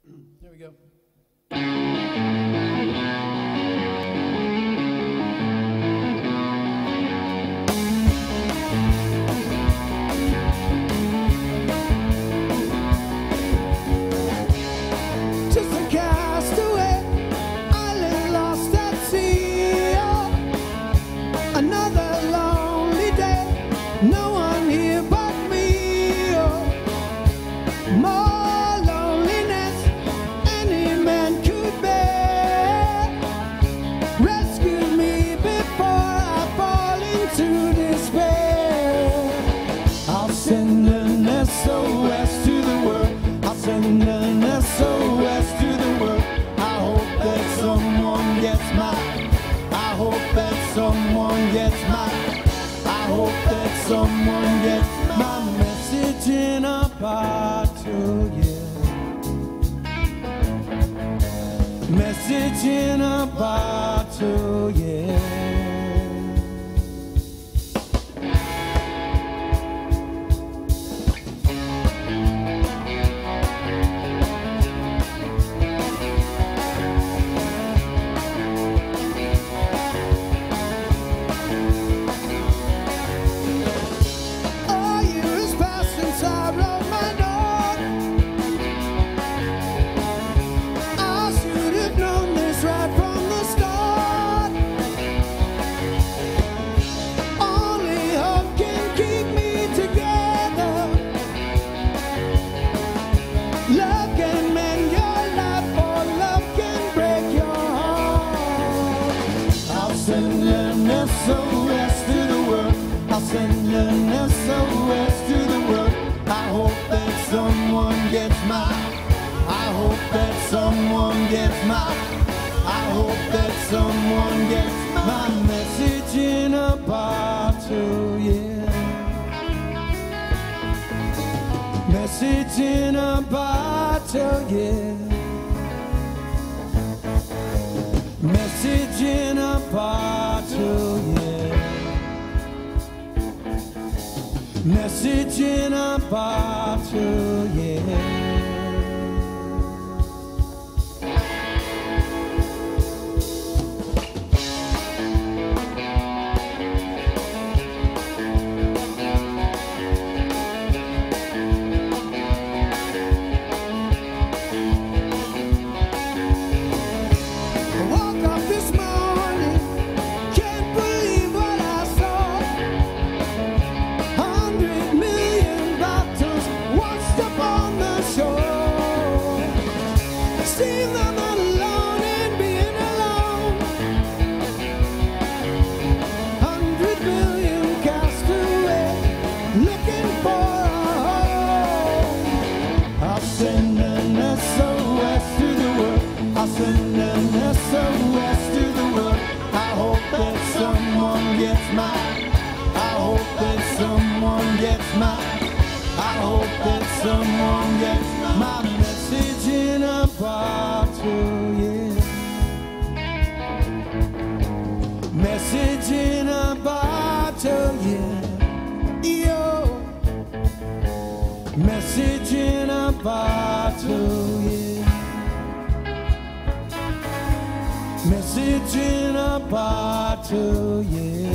Here we go. Just a castaway, island lost at sea. Oh, another lonely day, no one here but me. Oh, more loneliness any man could bear. Rescue me before I fall into despair. I'll send an SOS to the world. I'll send an SOS to the world. I hope that someone gets mine. I hope that someone gets mine. I hope that someone gets my message in a bottle, yeah. Message in a bottle, yeah. Love can mend your life, or love can break your heart. I'll send an SOS to the world. I'll send an SOS to the world. I hope that someone gets mine. I hope that someone gets mine. I hope that someone gets my message in a bottle, yeah. Message in a bottle, yeah. Message in a bottle, yeah. Message in a bottle, yeah. I'll send an SOS to the world. I hope that someone gets mine. I hope that someone gets mine. I hope that someone gets my message in a bottle, yeah. Message in a bottle, yeah. Yo. Message in a bottle, yeah. Message in a bottle, yeah.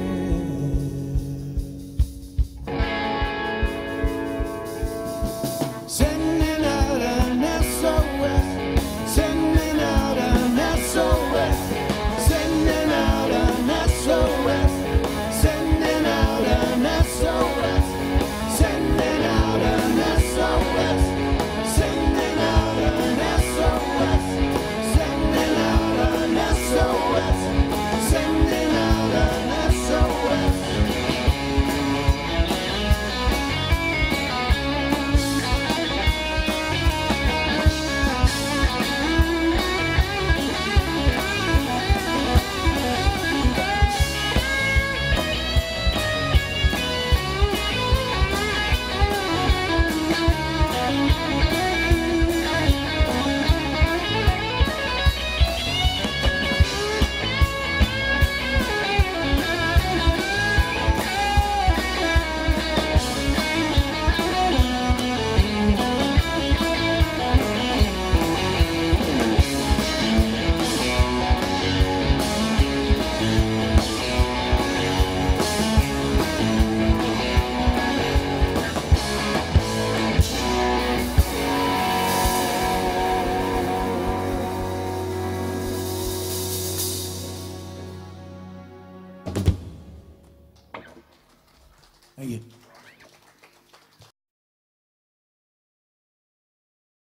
Sending out an SOS. Sending out an SOS. Sending out an SOS. Sending out an SOS. Sending out an SOS. Sending out an SOS. Sending out an SOS. Sending out an SOS. Thank you.